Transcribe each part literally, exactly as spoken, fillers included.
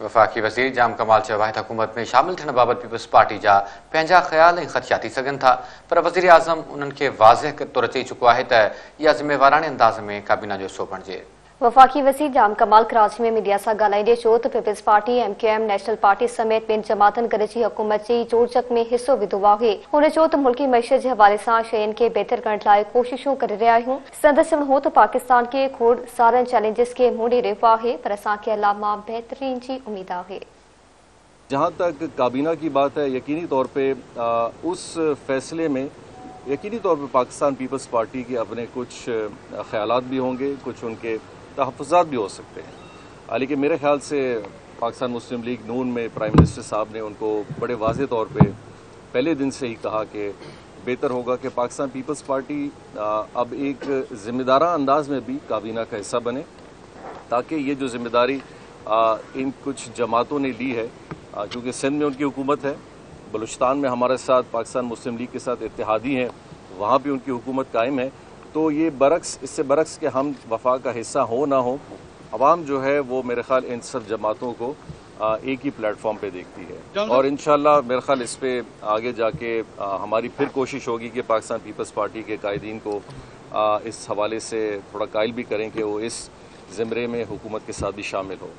वफ़ाक़ी वज़ीर जाम कमाल चयो आहे त हुकूमत में शामिल थियण बाबति पीपल्स पार्टी जा पंहिंजा ख़्याल ऐं ख़दशा थी सघनि था, पर वज़ीर आज़म उन्हनि खे वाज़िह तौर चई चुको आहे त इहा ज़िम्मेवाराणे अंदाज़ में काबीना जो हिसो बणिजे। वफ़ाक़ी वज़ीर जाम कमाल कराची में मीडिया सां ॻाल्हाईंदे चयो त peoples party, M Q M, national party समेत ॿिनि जमातनि गॾिजी हुकूमत जी जोड़जक में हिसो विधो आहे। हुन चयो त मुल्की मईशत जे हवाले सां शयुनि खे बहितर करण लाइ कोशिशूं करे रहिया आहियूं। संदसि चवणु हो त पाकिस्तान खे खोड़ सारनि चैलेंजिस खे मुंहुं ॾेई रहियो आहे, पर असांखे अल्लाह मां बहितरीन जी उम्मीद आहे। जहाँ तक काबीना की बात है, यकीनी तौर पे आ, उस फैसले में यकीनी तौर पे पाकिस्तान पीपल्स पार्टी के अपने कुछ ख्यालात भी होंगे, कुछ उनके तहफ़्फ़ुज़ात भी हो सकते हैं, लेकिन मेरे ख्याल से पाकिस्तान मुस्लिम लीग नून में प्राइम मिनिस्टर साहब ने उनको बड़े वाज़े तौर पे पहले दिन से ही कहा कि बेहतर होगा कि पाकिस्तान पीपल्स पार्टी अब एक ज़िम्मेदाराना अंदाज में भी काबीना का हिस्सा बने, ताकि ये जो ज़िम्मेदारी इन कुछ जमातों ने ली है, क्योंकि सिंध में उनकी हुकूमत है, बलूचिस्तान में हमारे साथ पाकिस्तान मुस्लिम लीग के साथ इत्तेहादी हैं, वहाँ भी उनकी हुकूमत कायम है, तो ये बरक्स इससे बरक्स के हम वफा का हिस्सा हो ना हो, अवाम जो है वो मेरे ख्याल इन सब जमातों को एक ही प्लेटफॉर्म पे देखती है, और इंशाल्लाह मेरे ख्याल इस पे आगे जाके हमारी फिर कोशिश होगी कि पाकिस्तान पीपल्स पार्टी के कायदीन को इस हवाले से थोड़ा कायल भी करें कि वो इस ज़िम्रे में हुकूमत के साथ भी शामिल हो।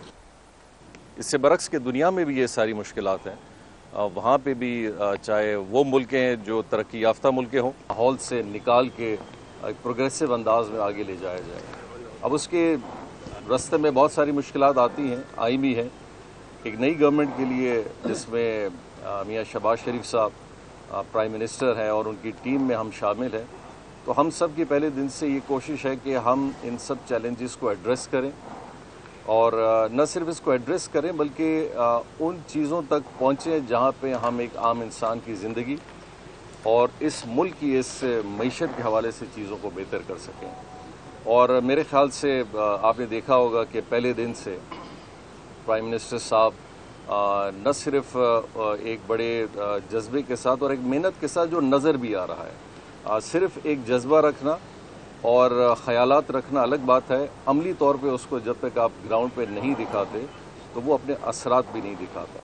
इससे बरक्स के दुनिया में भी ये सारी मुश्किलात हैं, वहाँ पे भी चाहे वो मुल्क हैं जो तरक्की याफ्ता मुल्क हों, माहौल से निकाल के एक प्रोग्रेसिव अंदाज में आगे ले जाया जाए। अब उसके रास्ते में बहुत सारी मुश्किलात आती हैं, आई भी हैं। एक नई गवर्नमेंट के लिए जिसमें मियाँ शहबाज शरीफ साहब प्राइम मिनिस्टर हैं और उनकी टीम में हम शामिल हैं, तो हम सब की पहले दिन से ये कोशिश है कि हम इन सब चैलेंजेस को एड्रेस करें, और न सिर्फ इसको एड्रेस करें बल्कि उन चीज़ों तक पहुँचें जहाँ पे हम एक आम इंसान की ज़िंदगी और इस मुल्क की इस मईशत के हवाले से चीज़ों को बेहतर कर सकें। और मेरे ख्याल से आपने देखा होगा कि पहले दिन से प्राइम मिनिस्टर साहब न सिर्फ एक बड़े जज्बे के साथ और एक मेहनत के साथ जो नज़र भी आ रहा है, सिर्फ एक जज्बा रखना और ख़यालात रखना अलग बात है, अमली तौर पे उसको जब तक आप ग्राउंड पे नहीं दिखाते तो वो अपने असरात भी नहीं दिखाता।